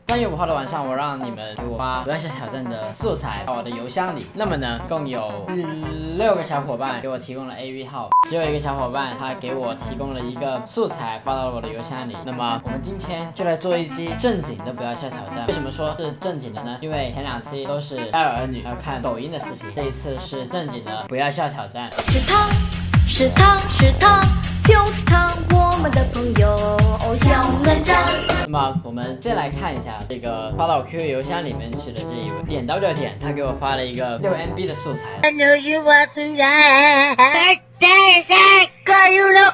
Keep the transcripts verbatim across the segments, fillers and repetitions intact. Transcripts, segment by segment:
三月五号的晚上，我让你们给我发不要笑挑战的素材到我的邮箱里。那么呢，共有六个小伙伴给我提供了 A V 号，只有一个小伙伴他给我提供了一个素材发到了我的邮箱里。那么我们今天就来做一期正经的不要笑挑战。为什么说是正经的呢？因为前两期都是戴尔儿女要看抖音的视频，这一次是正经的不要笑挑战。 是他，是他，是他。就是他，我们的朋友小男长。 那么我们先来看一下这个发到我 Q Q 邮箱里面去的这一位点 W 点，他给我发了一个六 M B 的素材。I know you want to die, girl, you know。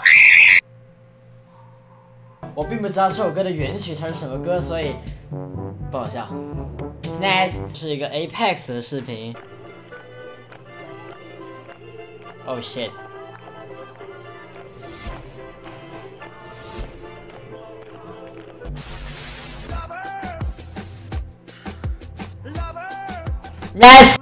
我并不知道这首歌的原曲它是什么歌，所以不好笑。Next 是一个 Apex 的视频。Oh shit。Nice。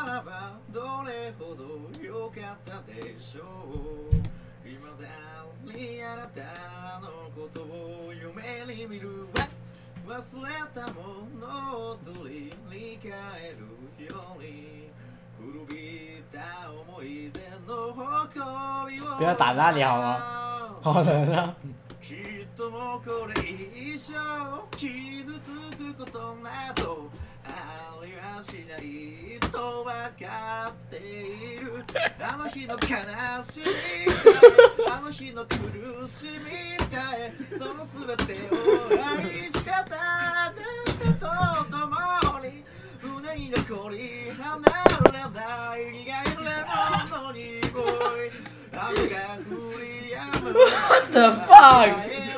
不要打那里好吗？好冷啊！What the fuck？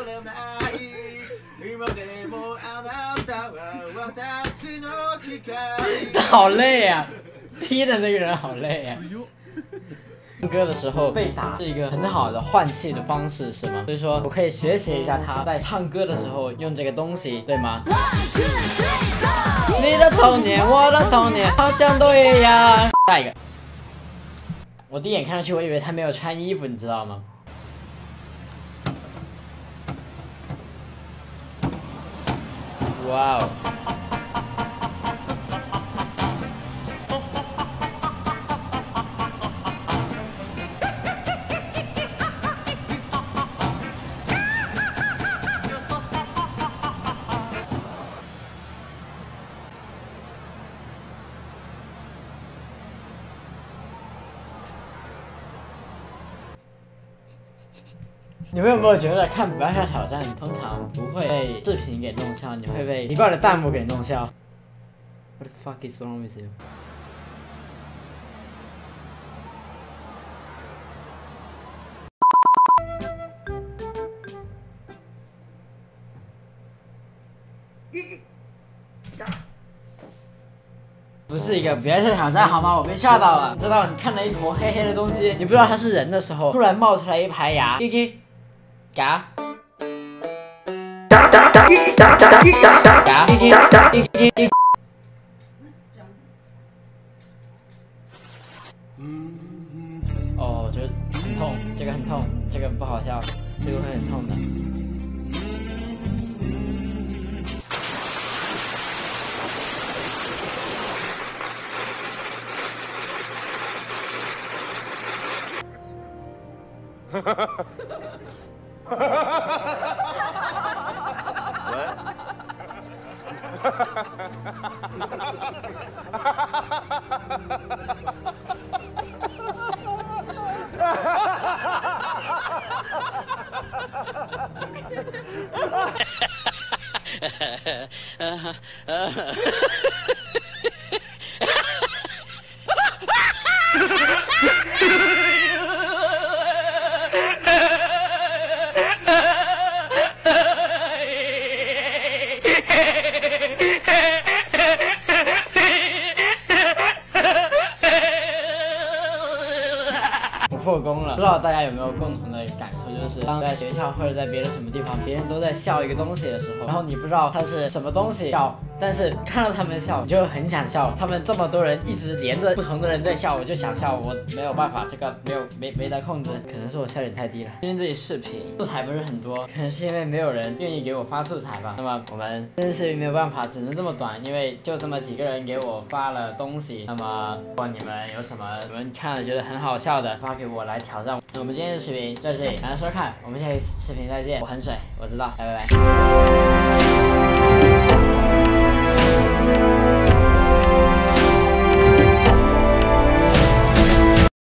他好累啊，踢的那个人好累啊。唱歌的时候被打是一个很好的换气的方式，是吗？所以说我可以学习一下他在唱歌的时候用这个东西，对吗？你的童年，我的童年，好像都一样。下一个，我第一眼看上去，我以为他没有穿衣服，你知道吗？哇哦！你们有没有觉得看不要笑挑战通常不会被视频给弄笑，你会被奇怪的弹幕给弄笑 ？What the fuck is wrong with you？ 不是一个不要笑挑战好吗？我被吓到了。知道你看了一坨黑黑的东西，你不知道它是人的时候，突然冒出来一排牙，叽叽，嘎，嘎嘎嘎嘎嘎嘎嘎，叽叽叽叽叽。哦，我觉得很痛，这个很痛，这个不好笑，这个会很痛的。破功了，不知道大家有没有共同的感受，就是当在学校或者在别的什么地方，别人都在笑一个东西的时候，然后你不知道它是什么东西笑， 但是看到他们笑，我就很想笑。他们这么多人一直连着不同的人在笑，我就想笑，我没有办法，这个没有没没得控制，可能是我笑点太低了。今天这里视频素材不是很多，可能是因为没有人愿意给我发素材吧。那么我们真的是没有办法，只能这么短，因为就这么几个人给我发了东西。那么如果你们有什么你们看了觉得很好笑的，发给我来挑战。那我们今天的视频就到这里，感谢收看，我们下期视频再见。我很水，我知道，拜拜拜。